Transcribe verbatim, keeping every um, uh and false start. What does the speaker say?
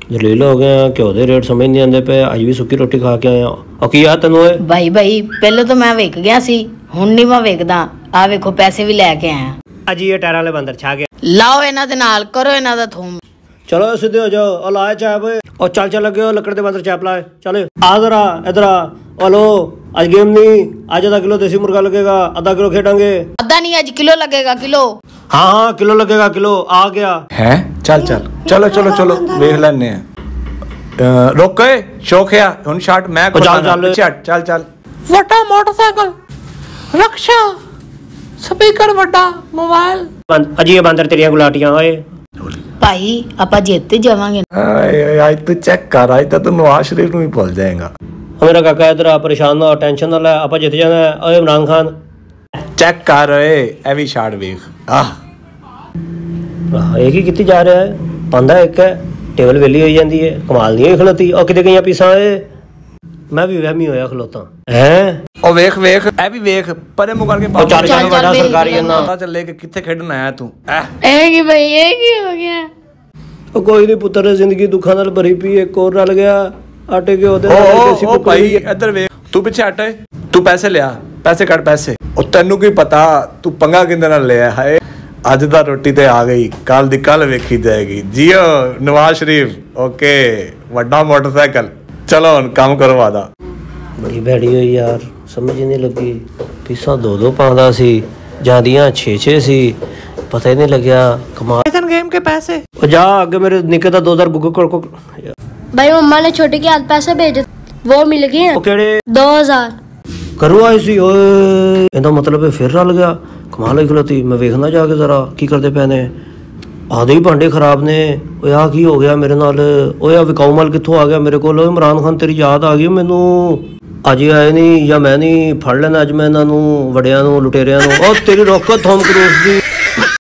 जलील हो गए हैं, घ्यो के रेट समझ नहीं आते पे। अज भी सुक्की रोटी खा के आया। और की याद तेन भाई भाई पहले तो मैं वेख गया सी, हुण नहीं मैं वेखदा। आ वेखो पैसे भी लैके आया। अज ये टायर वाले बंदर छा गया। लाओ इन्हां दे नाल करो इन्हां दा थूम। चलो सीधे हो जाओ और लाए चाय पे और चल चल लगे हो लकड़ के बंदर चाप लाए। चलो आ जरा इधर आ। हेलो आज गेम नहीं, आज आधा किलो देसी मुर्गा लगेगा, आधा किलो खेलेंगे। आधा नहीं आज किलो लगेगा। किलो हाँ हाँ किलो लगेगा, किलो आ गया है। चल चल चलो चलो चलो देख लेने रोक शौक है हुन शॉट मैं चल चल चल चल वड्डा मोटरसाइकिल, रक्षा, स्पीकर वड्डा, मोबाइल। अजी बंदर तेरिया गुलाटियां ओए भाई आप जित जावांगे। आज तू चेक कर, आज तो तू नवाज शरीफ भी भूल जाएगा। मेरा काका इधर आ, परेशान ना हो, टेंशन ना ले, आप जित जाना है। ओए इमरान खान चेक कर ए भी शॉट वेख। आह एक ही कितनी जा रहा है पांदा एक है टेबल वेली हो जाती है। कमाल नहीं खलोती और किते गई पीसा मैं भी वहमी होया खलोता हैं। ओ वेख वेख ए भी वेख परे मुकर के पास चार चार बड़ा सरकारी ना पता चले कि किथे खेडन आया तू। ए की भाई ए की हो गया। ओ कोई नहीं पुत्र जिंदगी दुखा नाल भरी पी एक और रल गया आटे के ओदे ओ ओ भाई इधर वेख तू पीछे हट। तू पैसे ले आ, पैसे कट पैसे। ओ तन्नू की पता तू पंगा किंदे नाल ले है। अज दा रोटी ते आ गई, कल दी कल वेखी जाएगी। जियो नवाज शरीफ ओके वड्डा मोटरसाइकिल। चलो हुन काम करो वादा। बड़ी भैड़ी हुई यार, समझ नहीं लगी। फीसा दो दो पांदा सी, जांदियां छे छे सी, पता ही नहीं लग्या। कमाल गेम के पैसे ओ जा आगे मेरे निके दा दो हजार गूगल को। भाई मम्मा ने छोटे के हाथ पैसे भेजे, वो मिल गए हैं। ओ केड़े दो हजार करो आई सी। ओए इहदा मतलब है फिर रल गया। कमाल ही खलोती। मैं वेखना जाके जरा की करते पे ने। आधे ही भांडे खराब ने। ओए आ की हो गया मेरे नाल। ओए विकाऊ माल कित्थों आ गया मेरे को। इमरान खान तेरी याद आ गई मैनू। अज आए नहीं या मैं नहीं फड़ लेना अज मैं इन्हां नूं वड़ियां नूं लुटेरियां नूं। ओ तेरी रोक थॉम क्रूज दी।